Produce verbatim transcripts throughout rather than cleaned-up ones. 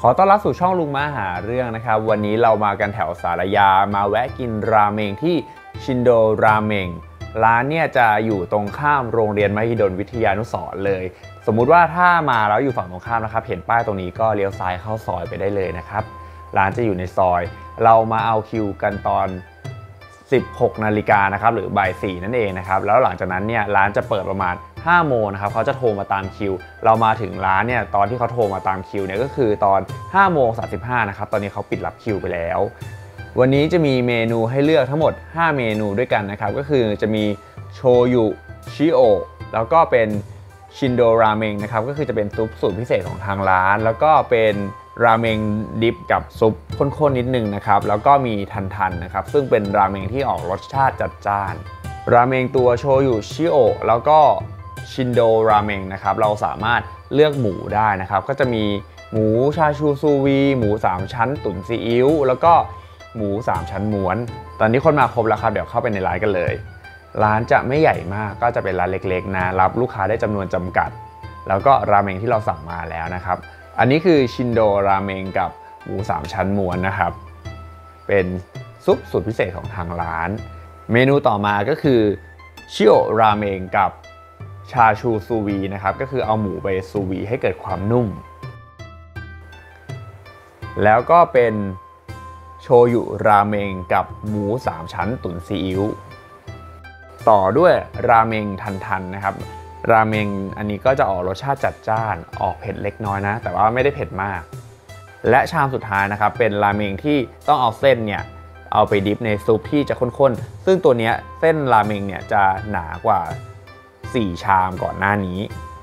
ขอต้อนรับสู่ช่องลุงมาหาเรื่องนะครับวันนี้เรามากันแถวสารยามาแวะกินราเมงที่ชินโดราเมงร้านเนี่ยจะอยู่ตรงข้ามโรงเรียนมหิดลวิทยานุสรณ์เลยสมมุติว่าถ้ามาแล้วอยู่ฝั่งตรงข้ามนะครับเห็นป้ายตรงนี้ก็เลี้ยวซ้ายเข้าซอยไปได้เลยนะครับร้านจะอยู่ในซอยเรามาเอาคิวกันตอนสิบหกนาฬิกานะครับหรือบ่ายสี่นั่นเองนะครับแล้วหลังจากนั้นเนี่ยร้านจะเปิดประมาณห้าโมงนะครับเขาจะโทรมาตามคิวเรามาถึงร้านเนี่ยตอนที่เขาโทรมาตามคิวเนี่ยก็คือตอนห้าโมงสามสิบห้านะครับตอนนี้เขาปิดรับคิวไปแล้ววันนี้จะมีเมนูให้เลือกทั้งหมดห้าเมนูด้วยกันนะครับก็คือจะมีโชยุชิโอแล้วก็เป็นชินโดราเมงนะครับก็คือจะเป็นซุปสูตรพิเศษของทางร้านแล้วก็เป็นราเมงดิฟกับซุปข้นๆนิดนึงนะครับแล้วก็มีทันๆนะครับซึ่งเป็นราเมงที่ออกรสชาติจัดจ้านราเมงตัวโชยุชิโอแล้วก็ชินโดราเมงนะครับเราสามารถเลือกหมูได้นะครับก็จะมีหมูชาชูซูวีหมูสามชั้นตุ๋นซีอิ๊วแล้วก็หมูสามชั้นม้วนตอนนี้คนมาครบแล้วครับเดี๋ยวเข้าไปในร้านกันเลยร้านจะไม่ใหญ่มากก็จะเป็นร้านเล็กๆนะรับลูกค้าได้จำนวนจำกัดแล้วก็ราเมงที่เราสั่งมาแล้วนะครับอันนี้คือชินโดราเมงกับหมูสามชั้นม้วนนะครับเป็นซุปสูตรพิเศษของทางร้านเมนูต่อมาก็คือชิโอราเมงกับชาชูซูวีนะครับก็คือเอาหมูไปซูวีให้เกิดความนุ่มแล้วก็เป็นโชยุราเมงกับหมูสามชั้นตุ๋นซีอิ๊วต่อด้วยราเมงทันๆนะครับราเมงอันนี้ก็จะออกรสชาติจัดจ้านออกเผ็ดเล็กน้อยนะแต่ว่าไม่ได้เผ็ดมากและชามสุดท้ายนะครับเป็นราเมงที่ต้องเอาเส้นเนี่ยเอาไปดิฟในซุปที่จะข้นๆซึ่งตัวนี้เส้นราเมงเนี่ยจะหนากว่าสี่ชามก่อนหน้านี้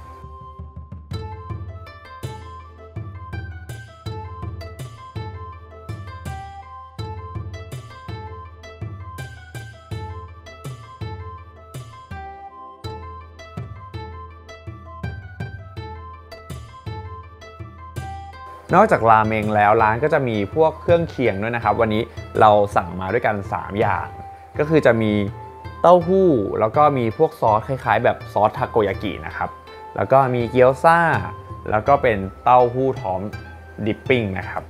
นอกจากราเมงแล้วร้านก็จะมีพวกเครื่องเคียงด้วยนะครับวันนี้เราสั่งมาด้วยกันสามอย่างก็คือจะมีเต้าหู้แล้วก็มีพวกซอสคล้ายๆแบบซอสทาโกยากินะครับแล้วก็มีเกี๊ยวซ่าแล้วก็เป็นเต้าหู้พร้อมดิปปิ้งนะครับ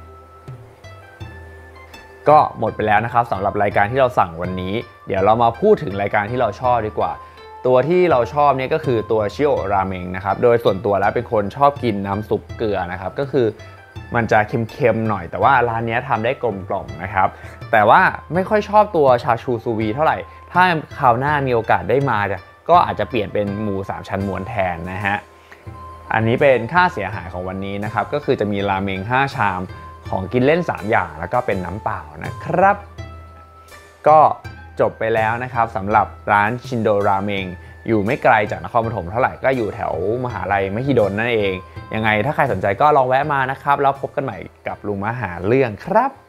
ก็หมดไปแล้วนะครับสำหรับรายการที่เราสั่งวันนี้เดี๋ยวเรามาพูดถึงรายการที่เราชอบดีกว่าตัวที่เราชอบเนี่ยก็คือตัวชิโอราเมงนะครับโดยส่วนตัวแล้วเป็นคนชอบกินน้ำซุปเกลือนะครับก็คือมันจะเค็มๆหน่อยแต่ว่าร้านนี้ทำได้กลมกล่อมนะครับแต่ว่าไม่ค่อยชอบตัวชาชูซูวีเท่าไหร่ถ้าคราวหน้ามีโอกาสได้มาก็อาจจะเปลี่ยนเป็นหมูสามชั้นม้วนแทนนะฮะอันนี้เป็นค่าเสียหายของวันนี้นะครับก็คือจะมีราเมงห้าชามของกินเล่นสามอย่างแล้วก็เป็นน้ำเปล่านะครับก็จบไปแล้วนะครับสำหรับร้านชินโดราเมงอยู่ไม่ไกลจากนครปฐมเท่าไหร่ก็อยู่แถวมหาลัยมหิดลนั่นเองยังไงถ้าใครสนใจก็ลองแวะมานะครับแล้วพบกันใหม่กับลุงมาหาเรื่องครับ